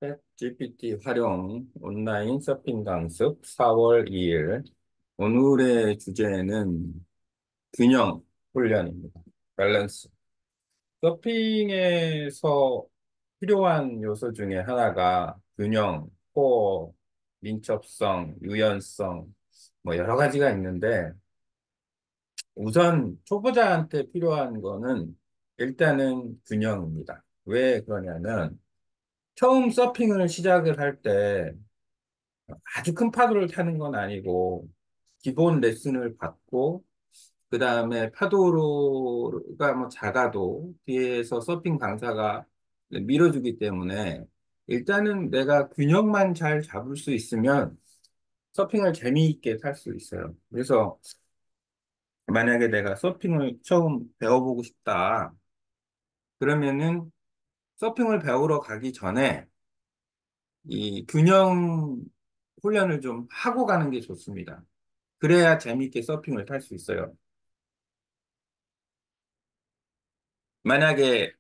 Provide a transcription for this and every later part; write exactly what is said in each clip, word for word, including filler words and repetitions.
챗지피티 활용 온라인 서핑 강습 사월 이일. 오늘의 주제는 균형 훈련입니다. 밸런스. 서핑에서 필요한 요소 중에 하나가 균형, 코어, 민첩성, 유연성, 뭐 여러 가지가 있는데 우선 초보자한테 필요한 거는 일단은 균형입니다. 왜 그러냐면 처음 서핑을 시작을 할때 아주 큰 파도를 타는 건 아니고 기본 레슨을 받고 그 다음에 파도가 뭐 작아도 뒤에서 서핑 강사가 밀어주기 때문에 일단은 내가 균형만 잘 잡을 수 있으면 서핑을 재미있게 탈 수 있어요. 그래서 만약에 내가 서핑을 처음 배워보고 싶다. 그러면은 서핑을 배우러 가기 전에 이 균형 훈련을 좀 하고 가는 게 좋습니다. 그래야 재미있게 서핑을 탈 수 있어요. 만약에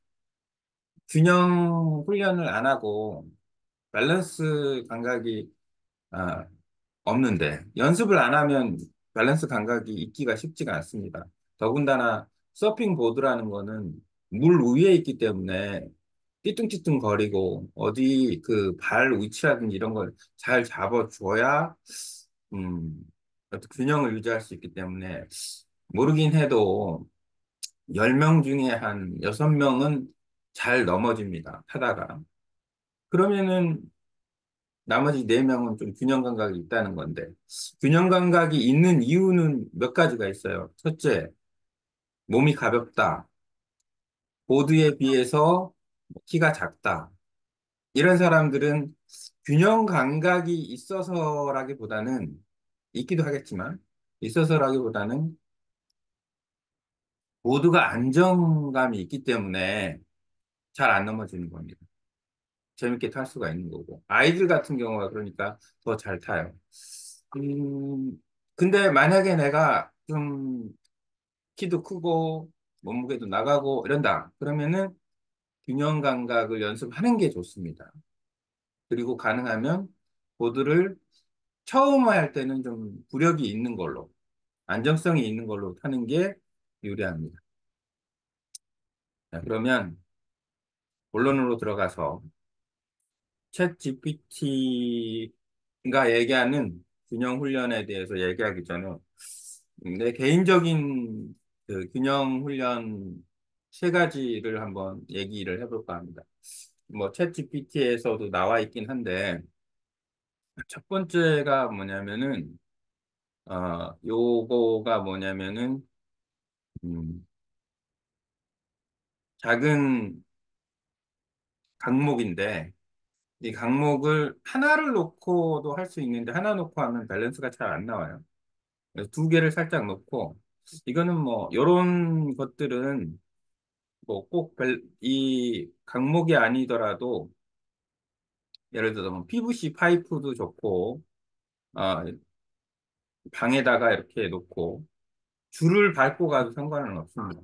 균형 훈련을 안 하고 밸런스 감각이 아, 없는데 연습을 안 하면 밸런스 감각이 있기가 쉽지가 않습니다. 더군다나 서핑 보드라는 거는 물 위에 있기 때문에 띠뚱띠뚱 거리고 어디 그 발 위치라든지 이런 걸 잘 잡아줘야 음, 어떤 균형을 유지할 수 있기 때문에 모르긴 해도 열 명 중에 한 여섯 명은 잘 넘어집니다. 타다가. 그러면은 나머지 네 명은 좀 균형 감각이 있다는 건데, 균형 감각이 있는 이유는 몇 가지가 있어요. 첫째, 몸이 가볍다. 보드에 비해서 키가 작다. 이런 사람들은 균형 감각이 있어서라기보다는, 있기도 하겠지만, 있어서라기보다는 보드가 안정감이 있기 때문에 잘 안 넘어지는 겁니다. 재밌게 탈 수가 있는 거고. 아이들 같은 경우가 그러니까 더 잘 타요. 음, 근데 만약에 내가 좀 키도 크고 몸무게도 나가고 이런다. 그러면은 균형 감각을 연습하는 게 좋습니다. 그리고 가능하면 보드를 처음 할 때는 좀 구력이 있는 걸로, 안정성이 있는 걸로 타는 게 유리합니다. 자, 그러면 본론으로 들어가서 챗 지피티가 얘기하는 균형 훈련에 대해서 얘기하기 전에 내 개인적인 그 균형 훈련 세 가지를 한번 얘기를 해볼까 합니다. 뭐 챗 지피티에서도 나와 있긴 한데 첫 번째가 뭐냐면은 어 요거가 뭐냐면은 음, 작은 강목인데 이 강목을 하나를 놓고도 할 수 있는데 하나 놓고 하면 밸런스가 잘 안 나와요. 그래서 두 개를 살짝 놓고 이거는 뭐 요런 것들은 뭐 꼭 이 강목이 아니더라도 예를 들어 뭐 피브이씨 파이프도 좋고 어, 방에다가 이렇게 놓고 줄을 밟고 가도 상관은 없습니다.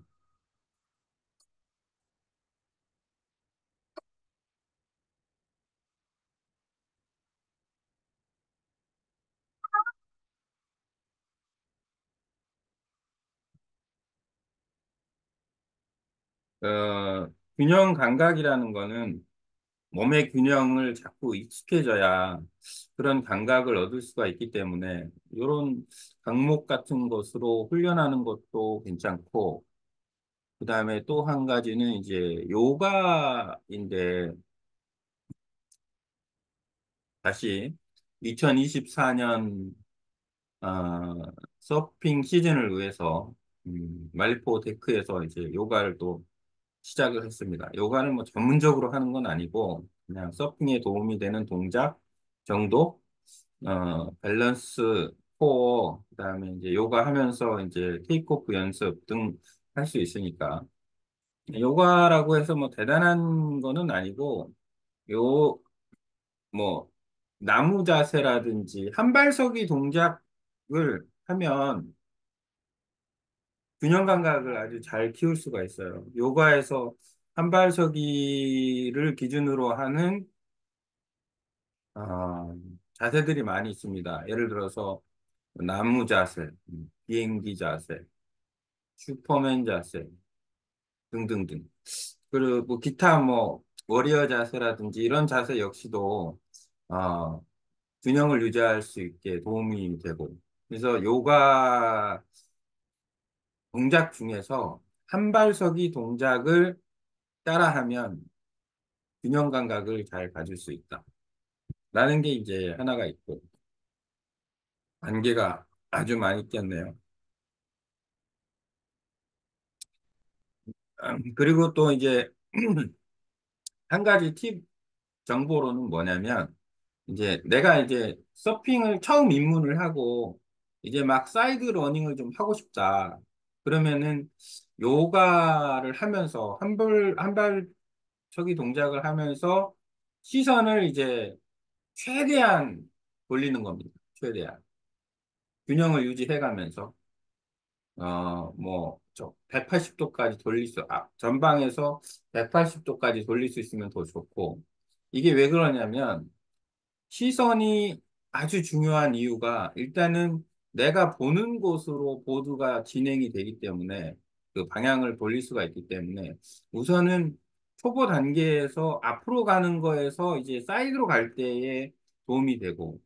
어, 균형 감각이라는 거는 몸의 균형을 자꾸 익숙해져야 그런 감각을 얻을 수가 있기 때문에 이런 강목 같은 것으로 훈련하는 것도 괜찮고 그다음에 또 한 가지는 이제 요가인데 다시 이천이십사 년 어, 서핑 시즌을 위해서 음, 말리포 데크에서 이제 요가를 또 시작을 했습니다. 요가는 뭐 전문적으로 하는 건 아니고 그냥 서핑에 도움이 되는 동작 정도, 어, 밸런스, 코어, 그다음에 이제 요가 하면서 이제 테이크오프 연습 등 할 수 있으니까 요가라고 해서 뭐 대단한 거는 아니고 요 뭐 나무 자세라든지 한발서기 동작을 하면 균형 감각을 아주 잘 키울 수가 있어요. 요가에서 한발서기를 기준으로 하는 어, 자세들이 많이 있습니다. 예를 들어서 나무 자세, 음, 비행기 자세, 슈퍼맨 자세 등등등. 그리고 뭐 기타 뭐 워리어 자세라든지 이런 자세 역시도 어, 균형을 유지할 수 있게 도움이 되고. 그래서 요가 동작 중에서 한발서기 동작을 따라하면 균형 감각을 잘 가질 수 있다. 라는 게 이제 하나가 있고, 관계가 아주 많이 있겠네요. 음, 그리고 또 이제 한 가지 팁 정보로는 뭐냐면, 이제 내가 이제 서핑을 처음 입문을 하고, 이제 막 사이드 러닝을 좀 하고 싶다. 그러면은 요가를 하면서 한 발, 한 발차기 동작을 하면서 시선을 이제 최대한 돌리는 겁니다. 최대한. 균형을 유지해가면서. 어, 뭐, 저, 백팔십 도까지 돌릴 수, 아, 전방에서 백팔십 도까지 돌릴 수 있으면 더 좋고, 이게 왜 그러냐면, 시선이 아주 중요한 이유가, 일단은 내가 보는 곳으로 보드가 진행이 되기 때문에, 그 방향을 돌릴 수가 있기 때문에, 우선은 초보 단계에서 앞으로 가는 거에서 이제 사이드로 갈 때에 도움이 되고,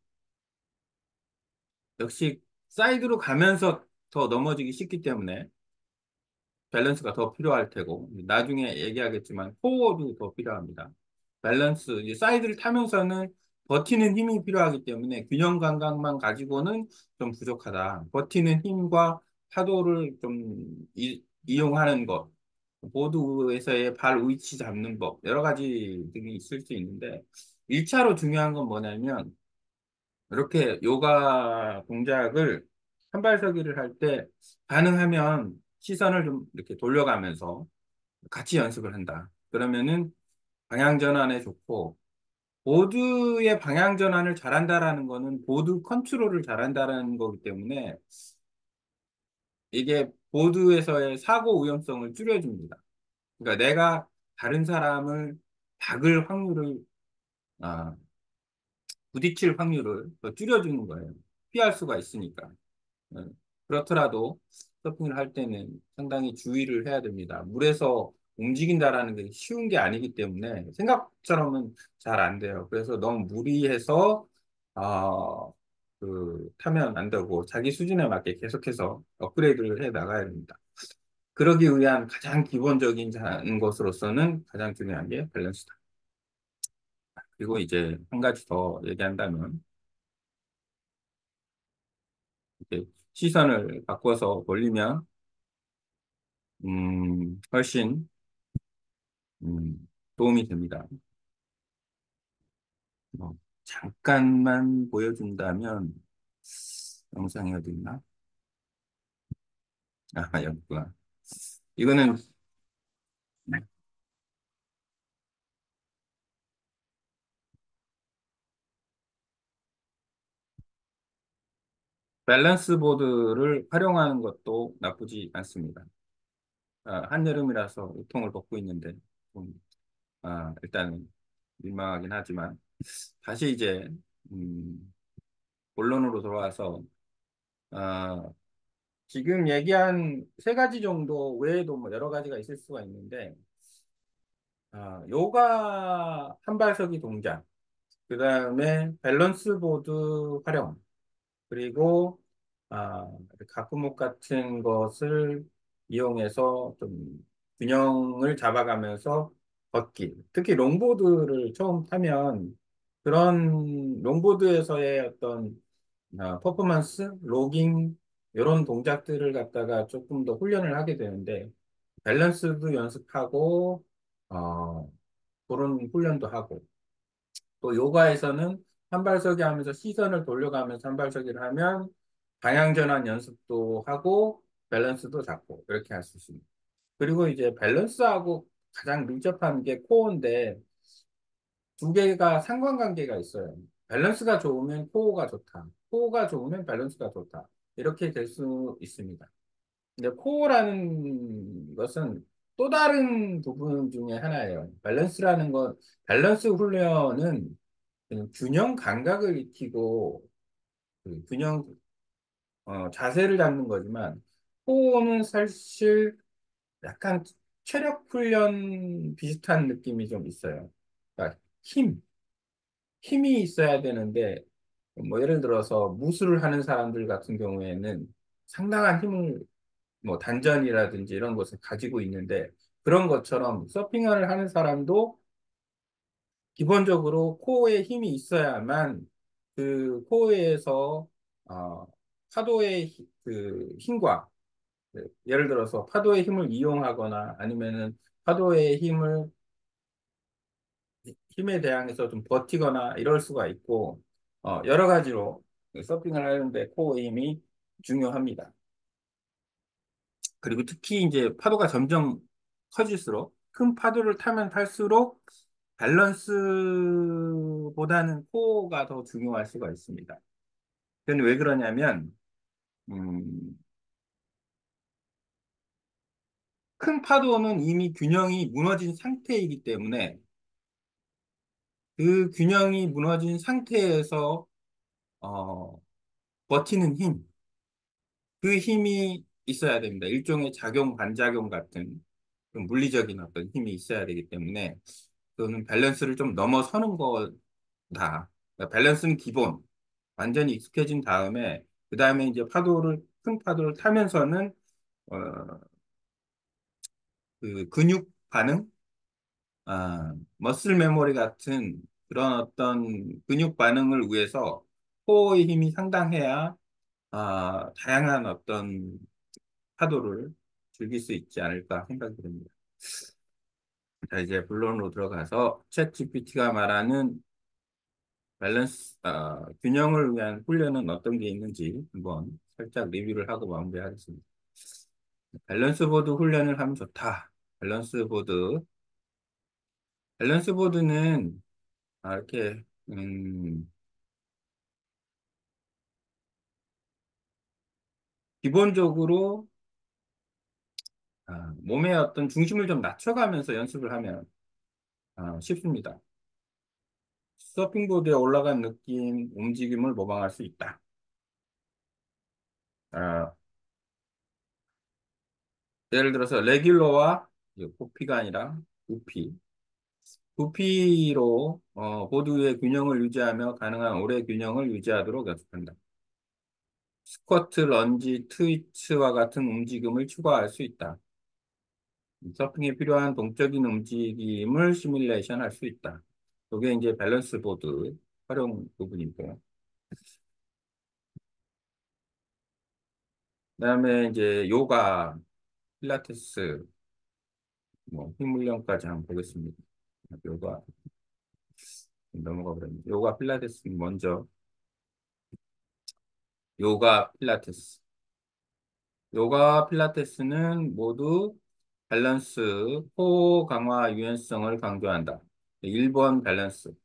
역시 사이드로 가면서 더 넘어지기 쉽기 때문에, 밸런스가 더 필요할 테고, 나중에 얘기하겠지만, 코어도 더 필요합니다. 밸런스, 이제 사이드를 타면서는 버티는 힘이 필요하기 때문에 균형 감각만 가지고는 좀 부족하다. 버티는 힘과 파도를 좀 이, 이용하는 것, 보드에서의 발 위치 잡는 법, 여러 가지들이 있을 수 있는데, 일 차로 중요한 건 뭐냐면, 이렇게 요가 동작을 한발서기를 할 때 가능하면 시선을 좀 이렇게 돌려가면서 같이 연습을 한다. 그러면은 방향 전환에 좋고 보드의 방향 전환을 잘한다라는 거는 보드 컨트롤을 잘한다라는 거기 때문에 이게 보드에서의 사고 위험성을 줄여줍니다. 그러니까 내가 다른 사람을 박을 확률을 아, 부딪힐 확률을 더 줄여주는 거예요. 피할 수가 있으니까. 네. 그렇더라도 서핑을 할 때는 상당히 주의를 해야 됩니다. 물에서 움직인다라는 게 쉬운 게 아니기 때문에 생각처럼은 잘 안 돼요. 그래서 너무 무리해서 어, 그 타면 안 되고 자기 수준에 맞게 계속해서 업그레이드를 해 나가야 됩니다. 그러기 위한 가장 기본적인 자- 것으로서는 가장 중요한 게 밸런스다. 그리고 이제 한 가지 더 얘기한다면 이렇게 시선을 바꿔서 돌리면 음, 훨씬 음, 도움이 됩니다. 뭐, 잠깐만 보여준다면 영상이 어디 있나? 아, 여기 있구나. 이거는 밸런스 보드를 활용하는 것도 나쁘지 않습니다. 아, 한여름이라서 우통을 벗고 있는데 좀, 아, 일단 민망하긴 하지만 다시 이제 음, 본론으로 돌아와서 아, 지금 얘기한 세 가지 정도 외에도 뭐 여러 가지가 있을 수가 있는데 아, 요가 한발서기 동작, 그 다음에 밸런스 보드 활용, 그리고 아, 가꾸목 같은 것을 이용해서 좀 균형을 잡아가면서 걷기. 특히 롱보드를 처음 타면 그런 롱보드에서의 어떤 아, 퍼포먼스, 로깅 이런 동작들을 갖다가 조금 더 훈련을 하게 되는데 밸런스도 연습하고 어, 그런 훈련도 하고 또 요가에서는 한발서기 하면서 시선을 돌려가면서 한발서기를 하면 방향 전환 연습도 하고 밸런스도 잡고 이렇게 할 수 있습니다. 그리고 이제 밸런스하고 가장 밀접한 게 코어인데 두 개가 상관관계가 있어요. 밸런스가 좋으면 코어가 좋다. 코어가 좋으면 밸런스가 좋다. 이렇게 될 수 있습니다. 근데 코어라는 것은 또 다른 부분 중에 하나예요. 밸런스라는 건, 밸런스 훈련은 그 균형 감각을 익히고 그 균형 어, 자세를 잡는 거지만 호흡은 사실 약간 체력 훈련 비슷한 느낌이 좀 있어요. 그러니까 힘, 힘이 있어야 되는데 뭐 예를 들어서 무술을 하는 사람들 같은 경우에는 상당한 힘을 뭐 단전이라든지 이런 것을 가지고 있는데 그런 것처럼 서핑을 하는 사람도 기본적으로 코어에 힘이 있어야만 그 코어에서 어, 파도의 히- 그 힘과 그 예를 들어서 파도의 힘을 이용하거나 아니면은 파도의 힘을 힘에 대항해서 좀 버티거나 이럴 수가 있고 어, 여러 가지로 서핑을 하는데 코어의 힘이 중요합니다. 그리고 특히 이제 파도가 점점 커질수록 큰 파도를 타면 탈수록 밸런스보다는 코어가 더 중요할 수가 있습니다. 그건 왜 그러냐면 음, 큰 파도는 이미 균형이 무너진 상태이기 때문에 그 균형이 무너진 상태에서 어, 버티는 힘, 그 힘이 있어야 됩니다. 일종의 작용, 반작용 같은 좀 물리적인 어떤 힘이 있어야 되기 때문에 그거는 밸런스를 좀 넘어서는 거다. 그러니까 밸런스는 기본, 완전히 익숙해진 다음에 그 다음에 이제 파도를 큰 파도를 타면서는 어, 그 근육 반응, 아, 머슬 메모리 같은 그런 어떤 근육 반응을 위해서 코어의 힘이 상당해야 아, 다양한 어떤 파도를 즐길 수 있지 않을까 생각이 듭니다. 자, 이제 본론으로 들어가서 챗 지피티가 말하는 밸런스, 아, 균형을 위한 훈련은 어떤 게 있는지 한번 살짝 리뷰를 하고 마무리하겠습니다. 밸런스 보드 훈련을 하면 좋다. 밸런스 보드. 밸런스 보드는 아, 이렇게 음, 기본적으로 아, 몸의 어떤 중심을 좀 낮춰가면서 연습을 하면 아, 쉽습니다. 서핑보드에 올라간 느낌, 움직임을 모방할 수 있다. 아, 예를 들어서 레귤러와 고피가 아니라 구피. 구피로 어, 보드 위의 균형을 유지하며 가능한 오래 균형을 유지하도록 연습한다. 스쿼트, 런지, 트위치와 같은 움직임을 추가할 수 있다. 서핑에 필요한 동적인 움직임을 시뮬레이션 할 수 있다. 이게 이제 밸런스 보드 활용 부분이고. 그다음에 이제 요가, 필라테스, 뭐 힘 훈련까지 한번 보겠습니다. 요가 넘어가 버렸네. 요가, 필라테스 먼저. 요가, 필라테스. 요가, 필라테스는 모두 밸런스, 코어 강화 유연성을 강조한다. 일 번 밸런스.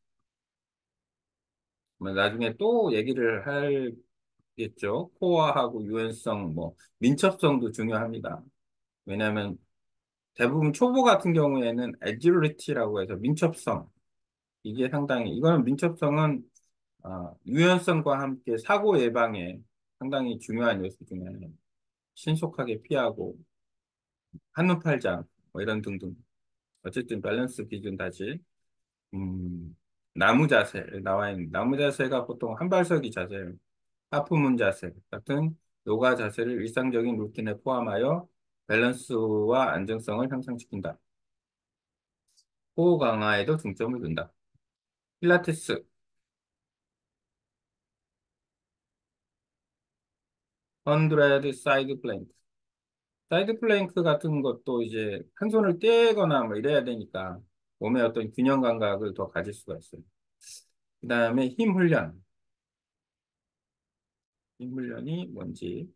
뭐 나중에 또 얘기를 하겠죠. 코어하고 유연성, 뭐 민첩성도 중요합니다. 왜냐하면 대부분 초보 같은 경우에는 애지리티라고 해서 민첩성 이게 상당히 이거는 민첩성은 아, 유연성과 함께 사고 예방에 상당히 중요한 요소 중에 하나예요. 신속하게 피하고 한눈 팔자 뭐 이런 등등. 어쨌든 밸런스 기준 다시 음, 나무 자세 나와 있는 나무 자세가 보통 한발서기 자세, 하프문 자세 같은 요가 자세를 일상적인 루틴에 포함하여 밸런스와 안정성을 향상시킨다. 호흡 강화에도 중점을 둔다. 필라테스, 헌드레드 사이드 플랭크. 사이드 플랭크 같은 것도 이제 한 손을 떼거나 뭐 이래야 되니까 몸의 어떤 균형 감각을 더 가질 수가 있어요. 그 다음에 힘 훈련. 힘 훈련이 뭔지.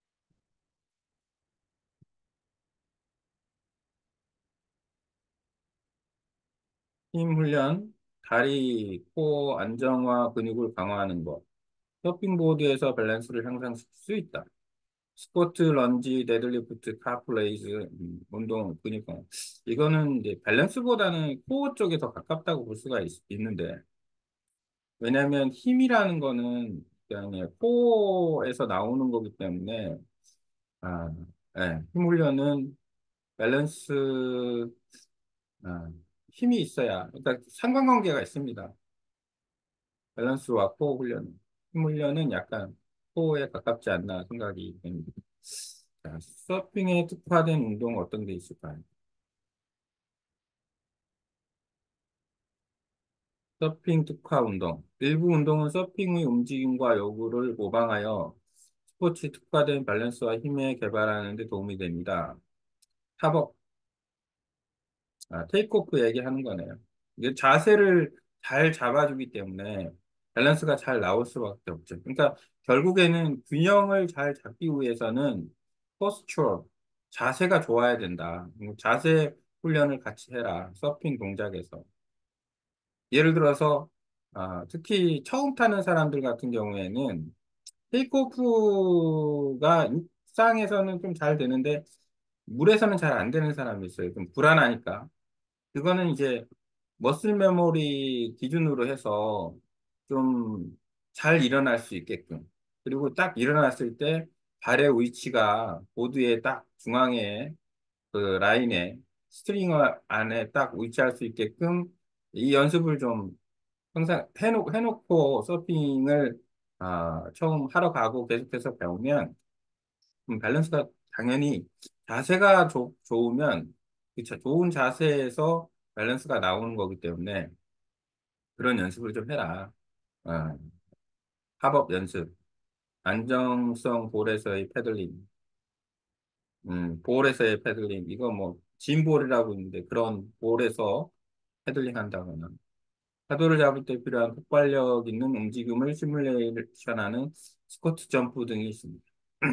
힘 훈련, 다리, 코 안정화 근육을 강화하는 것. 서핑보드에서 밸런스를 향상시킬 수 있다. 스쿼트, 런지, 데드리프트, 카플레이즈, 음, 운동, 근육 강화. 이거는 이제 밸런스보다는 코어 쪽에 더 가깝다고 볼 수가 있, 있는데 왜냐하면 힘이라는 거는 그냥 코어에서 나오는 거기 때문에, 아, 예, 힘 훈련은 밸런스, 아, 힘이 있어야, 그러니까 상관관계가 있습니다. 밸런스와 코어 훈련. 힘 훈련은 약간 코어에 가깝지 않나 생각이 됩니다. 자, 서핑에 특화된 운동 어떤 게 있을까요? 서핑 특화 운동. 일부 운동은 서핑의 움직임과 요구를 모방하여 스포츠 특화된 밸런스와 힘에 개발하는 데 도움이 됩니다. 탑업, 아, 테이크오프 얘기하는 거네요. 이게 자세를 잘 잡아주기 때문에 밸런스가 잘 나올 수밖에 없죠. 그러니까 결국에는 균형을 잘 잡기 위해서는 포스처, 자세가 좋아야 된다. 음, 자세 훈련을 같이 해라. 서핑 동작에서. 예를 들어서 아, 특히 처음 타는 사람들 같은 경우에는 테이크오프가 육상에서는 좀 잘 되는데 물에서는 잘 안 되는 사람이 있어요. 좀 불안하니까. 그거는 이제 머슬 메모리 기준으로 해서 좀 잘 일어날 수 있게끔. 그리고 딱 일어났을 때 발의 위치가 보드의 딱 중앙에 그 라인에 스트링어 안에 딱 위치할 수 있게끔 이 연습을 좀 항상 해놓, 해놓고 서핑을 아, 처음 하러 가고 계속해서 배우면 음, 밸런스가 당연히 자세가 좋 좋으면 그 자- 좋은 자세에서 밸런스가 나오는 거기 때문에 그런 연습을 좀 해라. 어, 합업 연습, 안정성 볼에서의 패들링, 음, 볼에서의 패들링 이거 뭐 진볼이라고 있는데 그런 볼에서 패들링 한다거나 파도를 잡을 때 필요한 폭발력 있는 움직임을 시뮬레이션하는 스쿼트 점프 등이 있습니다.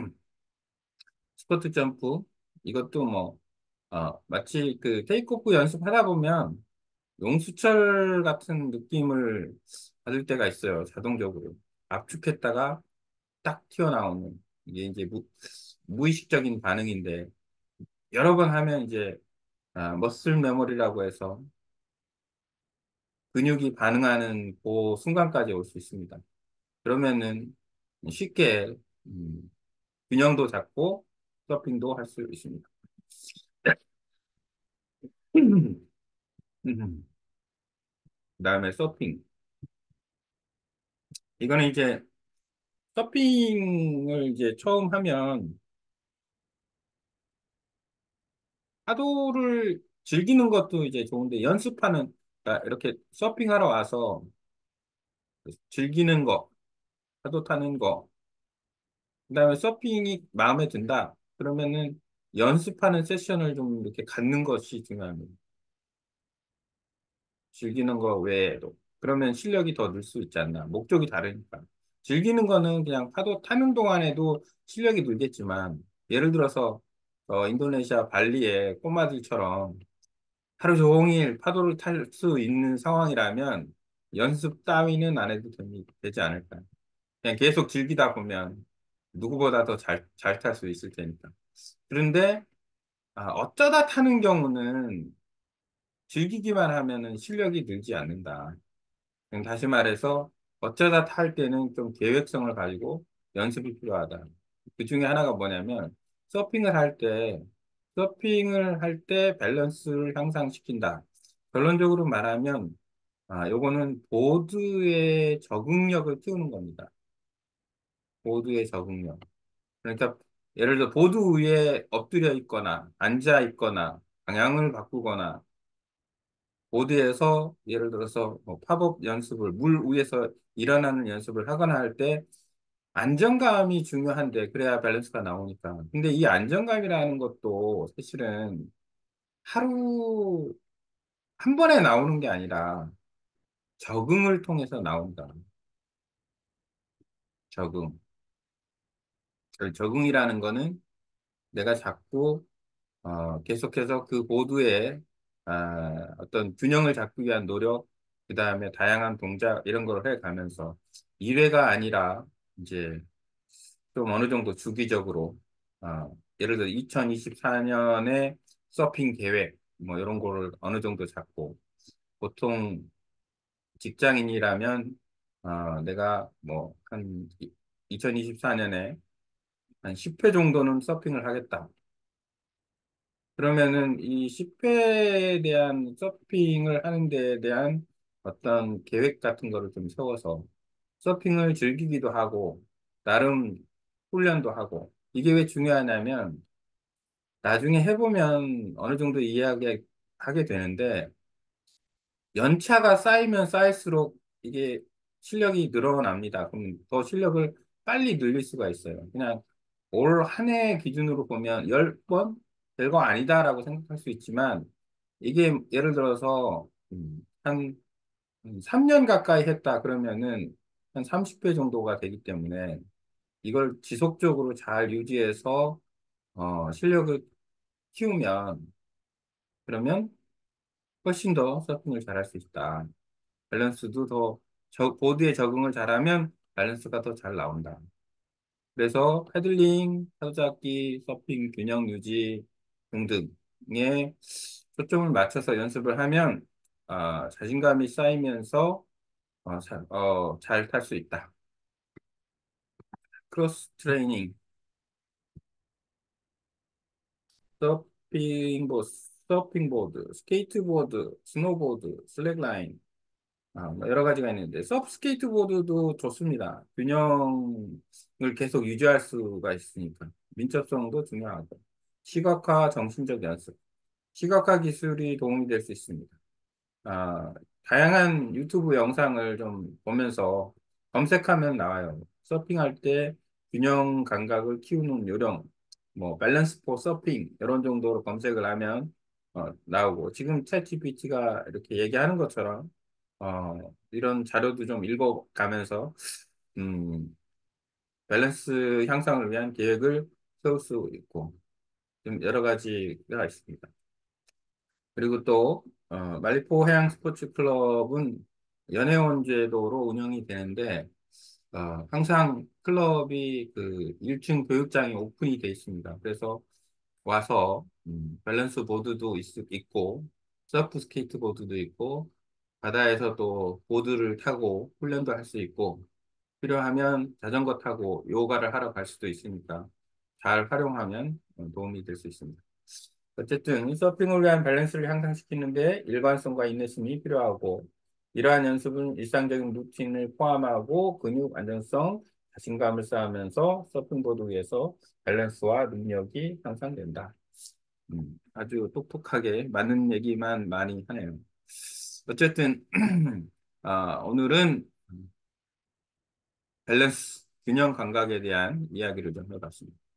스쿼트 점프 이것도 뭐 어, 마치 그 테이크오프 연습하다 보면 용수철 같은 느낌을 받을 때가 있어요. 자동적으로 압축했다가 딱 튀어나오는 이게 이제 무, 무의식적인 반응인데 여러 번 하면 이제 아, 머슬 메모리라고 해서 근육이 반응하는 그 순간까지 올 수 있습니다. 그러면은 쉽게 음, 균형도 잡고 서핑도 할 수 있습니다. 그다음에 서핑. 이거는 이제 서핑을 이제 처음 하면 파도를 즐기는 것도 이제 좋은데 연습하는 그러니까 이렇게 서핑하러 와서 즐기는 거, 파도 타는 거, 그다음에 서핑이 마음에 든다. 그러면은 연습하는 세션을 좀 이렇게 갖는 것이 중요합니다. 즐기는 거 외에도. 그러면 실력이 더 늘 수 있지 않나. 목적이 다르니까. 즐기는 거는 그냥 파도 타는 동안에도 실력이 늘겠지만, 예를 들어서, 어, 인도네시아 발리의 꼬마들처럼 하루 종일 파도를 탈 수 있는 상황이라면 연습 따위는 안 해도 됩니, 되지 않을까. 그냥 계속 즐기다 보면 누구보다 더 잘, 잘 탈 수 있을 테니까. 그런데, 아, 어쩌다 타는 경우는 즐기기만 하면은 실력이 늘지 않는다. 그럼 다시 말해서 어쩌다 탈 때는 좀 계획성을 가지고 연습이 필요하다. 그 중에 하나가 뭐냐면 서핑을 할 때, 서핑을 할 때 밸런스를 향상시킨다. 결론적으로 말하면, 아, 요거는 보드의 적응력을 키우는 겁니다. 보드의 적응력. 그러니까 예를 들어 보드 위에 엎드려 있거나 앉아 있거나 방향을 바꾸거나 보드에서 예를 들어서 뭐 팝업 연습을 물 위에서 일어나는 연습을 하거나 할 때 안정감이 중요한데 그래야 밸런스가 나오니까. 근데 이 안정감이라는 것도 사실은 하루 한 번에 나오는 게 아니라 적응을 통해서 나온다. 적응. 그 적응이라는 거는 내가 자꾸 어, 계속해서 그 보드에 아, 어떤 균형을 잡기 위한 노력, 그 다음에 다양한 동작 이런 걸 해가면서 일 회가 아니라 이제 좀 어느 정도 주기적으로 어, 예를 들어 이천이십사 년에 서핑 계획 뭐 이런 거를 어느 정도 잡고 보통 직장인이라면 어, 내가 뭐, 한 이천이십사 년에 한 십 회 정도는 서핑을 하겠다. 그러면은 이 십 회에 대한 서핑을 하는 데에 대한 어떤 계획 같은 거를 좀 세워서 서핑을 즐기기도 하고, 나름 훈련도 하고, 이게 왜 중요하냐면, 나중에 해보면 어느 정도 이해하게 하게 되는데, 연차가 쌓이면 쌓일수록 이게 실력이 늘어납니다. 그럼 더 실력을 빨리 늘릴 수가 있어요. 그냥 올 한 해 기준으로 보면 열 번? 별거 아니다라고 생각할 수 있지만, 이게 예를 들어서 음, 한 삼 년 가까이 했다 그러면은 한 삼십 회 정도가 되기 때문에 이걸 지속적으로 잘 유지해서 어, 실력을 키우면 그러면 훨씬 더 서핑을 잘할 수 있다. 밸런스도 더, 저, 보드에 적응을 잘하면 밸런스가 더 잘 나온다. 그래서 패들링, 타도잡기, 서핑, 균형 유지 등등에 초점을 맞춰서 연습을 하면 아, 자신감이 쌓이면서 어, 잘, 어, 잘 탈 수 있다. 크로스 트레이닝, 서핑보드, 서핑보드, 스케이트보드, 스노보드, 슬랙라인, 아, 뭐 여러 가지가 있는데, 서브 스케이트보드도 좋습니다. 균형을 계속 유지할 수가 있으니까. 민첩성도 중요하고. 시각화, 정신적 연습. 시각화 기술이 도움이 될 수 있습니다. 아, 다양한 유튜브 영상을 좀 보면서 검색하면 나와요. 서핑할 때 균형 감각을 키우는 요령, 뭐, 밸런스 포 서핑, 이런 정도로 검색을 하면 어, 나오고, 지금 챗지피티가 이렇게 얘기하는 것처럼 어, 이런 자료도 좀 읽어가면서 음, 밸런스 향상을 위한 계획을 세울 수 있고, 좀 여러 가지가 있습니다. 그리고 또 어, 말리포 해양 스포츠 클럽은 연회원 제도로 운영이 되는데 어, 항상 클럽이 그 일 층 교육장이 오픈이 돼 있습니다. 그래서 와서 음, 밸런스 보드도 있, 있고 서프 스케이트 보드도 있고 바다에서 또 보드를 타고 훈련도 할 수 있고 필요하면 자전거 타고 요가를 하러 갈 수도 있으니까 잘 활용하면 어, 도움이 될 수 있습니다. 어쨌든 서핑을 위한 밸런스를 향상시키는데 일관성과 인내심이 필요하고 이러한 연습은 일상적인 루틴을 포함하고 근육 안정성, 자신감을 쌓으면서 서핑보드 위에서 밸런스와 능력이 향상된다. 음, 아주 똑똑하게 맞는 얘기만 많이 하네요. 어쨌든 아, 오늘은 밸런스, 균형 감각에 대한 이야기를 좀 해봤습니다.